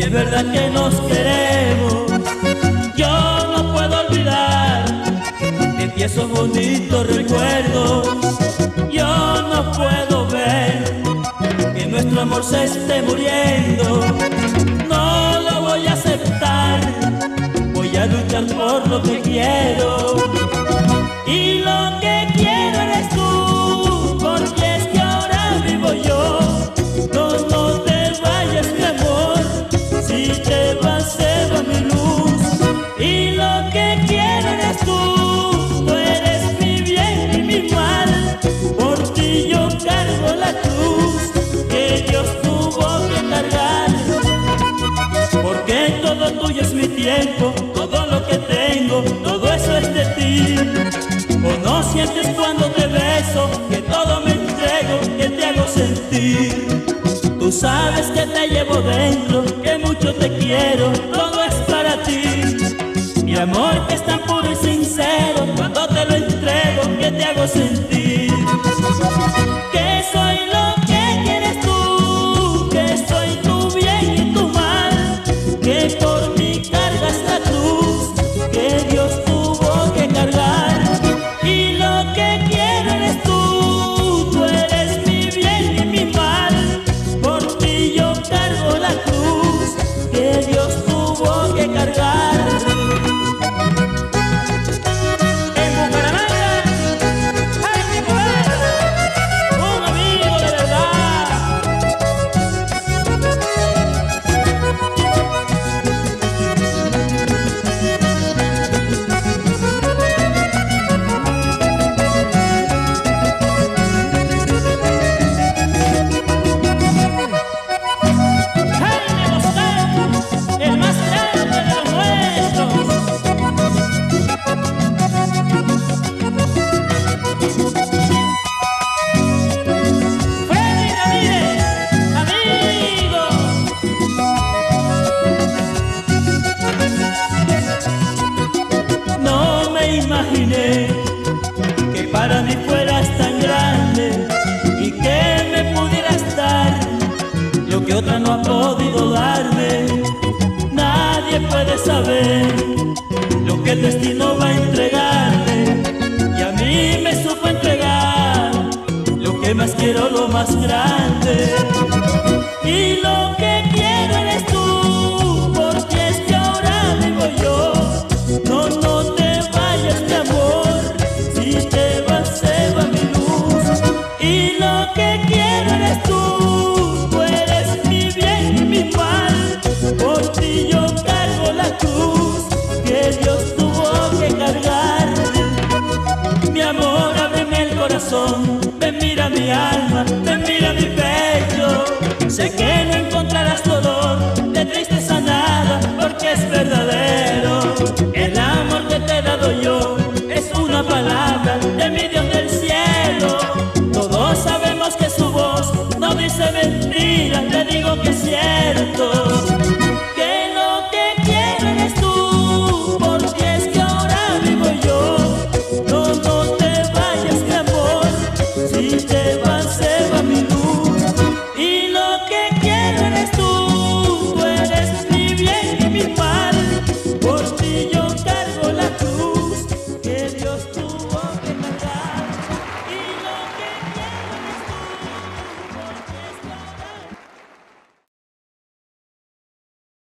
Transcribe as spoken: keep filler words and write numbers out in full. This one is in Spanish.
es verdad que nos queremos, yo no puedo olvidar de ti esos bonitos recuerdos. Yo no puedo ver que nuestro amor se esté muriendo. No lo voy a aceptar, voy a luchar por lo que quiero. Y lo que quiero eres tú, porque es que ahora vivo yo. No, no te vayas, mi amor, si te vas se va mi luz. Y lo que quiero eres tú, tú eres mi bien y mi mal. Por ti yo cargo la cruz que Dios tuvo que cargar. Porque todo tuyo es mi tiempo, todo lo que tengo, todo eso es de ti. ¿O no sientes cuando te beso que todo me entrego, que te hago sentir? Tú sabes que te llevo dentro, que mucho te quiero, todo es para ti. Mi amor que es tan puro y sincero, cuando te lo entrego, que te hago sentir. Que soy lo que quieres tú, que soy tu bien y tu mal, que por mí cargas la cruz que Dios tuvo que cargar. Y lo que quiero eres tú, tú eres mi bien y mi mal. Por ti yo cargo la cruz que Dios tuvo que cargar. En Bucaramanga, Jaime Poveda, un amigo de verdad. Jaime Boscal, el más grande de los nuestros. Freddy Ramírez, amigo. No me imaginé que para mí fueras tan grande y que me pudieras dar lo que otra no ha podido darme. Nadie puede saber lo que el destino va a entregarme, y a mí me supo entregar lo que más quiero, lo más grande. Y lo que quiero eres tú, porque es que ahora vivo yo. No, no te vayas, mi amor, si te vas se va mi luz. Y lo que quiero eres tú, tú eres mi bien y mi mal. Por ti yo cargo la cruz que Dios tuvo que cargar. Mi amor, ábreme el corazón, ven mira mi alma, ven mira mi pecho. Sé que no encontrarás dolor, de tristeza nada, porque es verdadero. El amor que te he dado yo es una palabra de mi Dios del cielo. Todos sabemos que su voz no dice mentiras, te digo que es cierto. Que lo que quiero eres tú, porque es que ahora vivo yo. No, no te vayas, mi amor, si te vas a